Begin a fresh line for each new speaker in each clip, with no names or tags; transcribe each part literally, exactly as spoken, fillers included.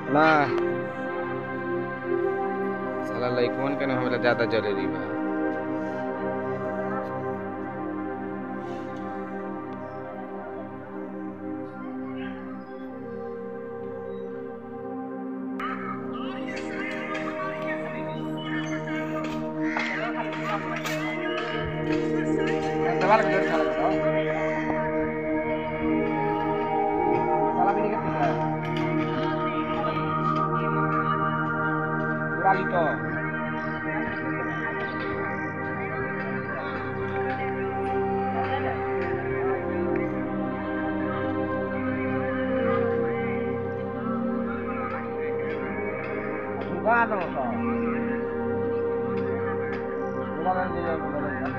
ना साला लइकवन के ना हमरा ज्यादा जरूरी बा।
सवाल कर साला बताओ साला भी नहीं करता है पूरा ली तो पूरा तो पूरा नहीं जाएगा।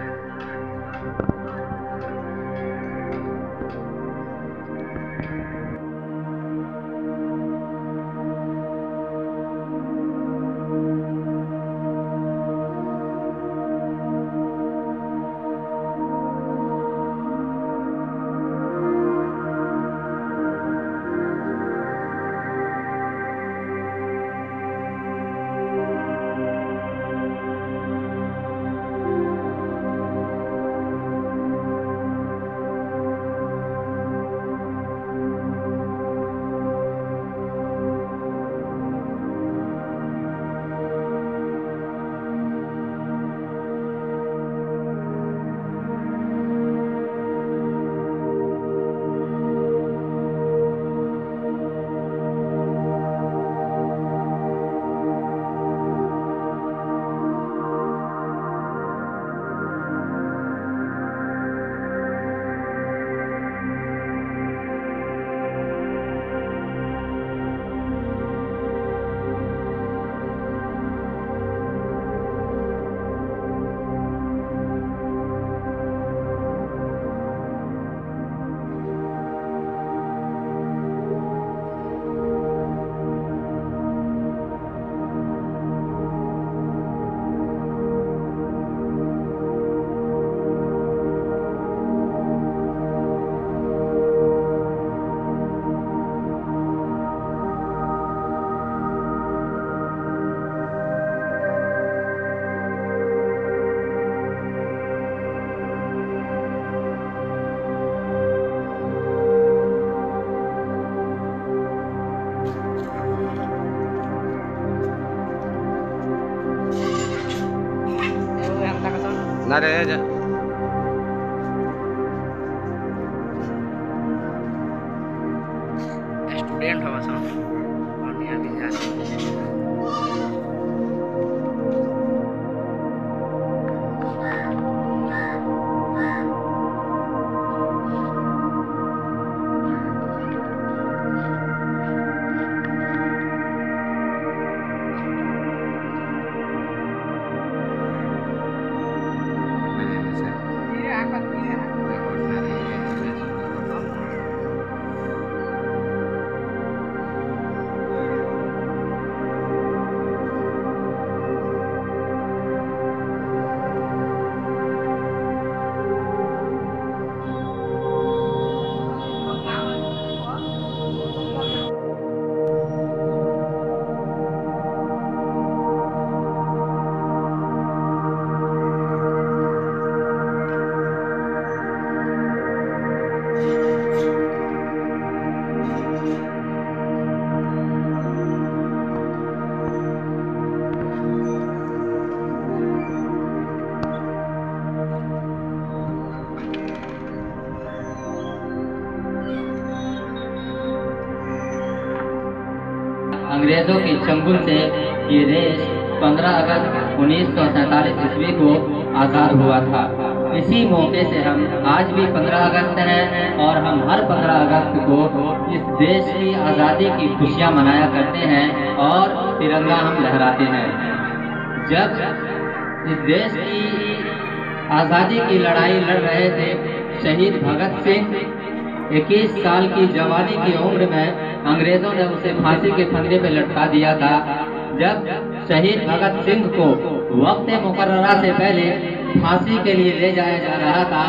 ना रे जा
स्टूडेंट हो बस और नहीं आगे जा
अंग्रेजों के चंगुल से ये देश पंद्रह अगस्त उन्नीस सौ सैतालीस ईस्वी को आज़ाद हुआ था। इसी मौके से हम आज भी पंद्रह अगस्त हैं और हम हर पंद्रह अगस्त को इस देश की आज़ादी की खुशियाँ मनाया करते हैं और तिरंगा हम लहराते हैं। जब इस देश की आज़ादी की लड़ाई लड़ रहे थे शहीद भगत सिंह इक्कीस साल की जवानी की उम्र में अंग्रेजों ने उसे फांसी के फंदे पे लटका दिया था। जब शहीद भगत सिंह को वक्त मुकर्ररा से पहले फांसी के लिए ले जाया जा रहा था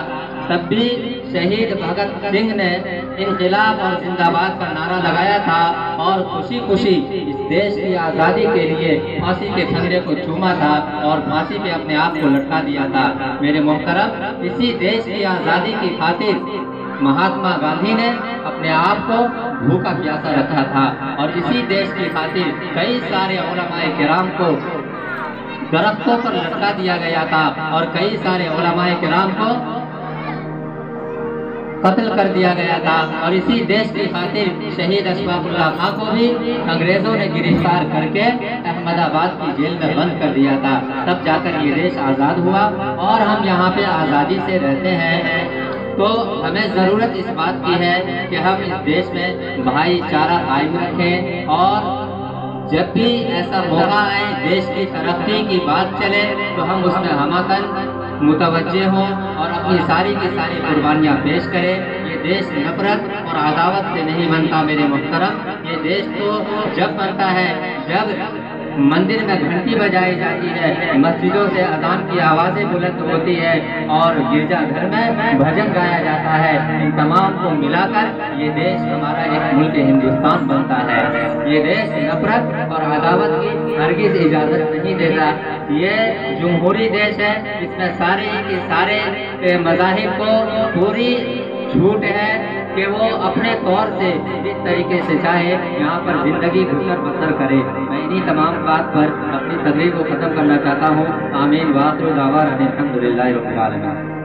تب بھی شہید بھگت سنگھ نے انقلاب اور زندہ باد کا نعرہ لگایا تھا اور خوشی خوشی اس دیش کی آزادی کے لیے پھانسی کے پھندے کو چوما تھا اور پھانسی پہ اپنے آپ کو لٹکا دیا تھا۔ میرے محترم، اسی دیش کی آزادی کی خاطر مہاتما گاندھی نے اپنے آپ کو بھوکا پیاسا رکھا تھا اور اسی دیش کی خاطر کئی سارے علماء کرام کو درختوں پر لٹکا دیا گیا تھا اور کئی سارے علماء کرام کو قتل کر دیا گیا تھا، اور اسی دیش کی خاطر شہید اشفاق اللہ خان کو بھی انگریزوں نے گرفتار کر کے احمد آباد کی جیل میں بند کر دیا تھا۔ تب جا کر یہ دیش آزاد ہوا اور ہم یہاں پہ آزادی سے رہتے ہیں۔ تو ہمیں ضرورت اس بات کی ہے کہ ہم اس دیش میں بھائی چارہ قائم رکھیں، اور جب بھی ایسا موقع آئے دیش کی ترقی کی بات چلے تو ہم اس میں ہمہ متوجہ ہوں اور اپنی ساری کی ساری قربانیاں پیش کریں۔ یہ دیش نفرت اور عداوت سے نہیں بنتا میرے محترم، یہ دیش تو جب بنتا ہے جب مندر میں گھنٹی بجائی جاتی ہے، مسجدوں سے اذان کی آوازیں بلند ہوتی ہے اور گرجا گھر میں بھجن گایا جاتا ہے، ان تمام کو ملا کر یہ دیش ہمارا ایک ملک ہندوستان بنتا ہے۔ یہ دیش نفرت اور عداوت کی ہرگز اجازت نہیں دیتا۔ یہ جمہوری دیش ہے، اس میں سارے کے سارے مذاہب کو پوری چھوٹ ہے کہ وہ اپنے طور سے جس طریقے سے چاہے یہاں پر زندگی گزر بسر کرے۔ میں انہی تمام بات پر اپنی تقریر کو ختم کرنا چاہتا ہوں۔ آمین۔ وآخر دعوانا الحمدللہ رب العالمین۔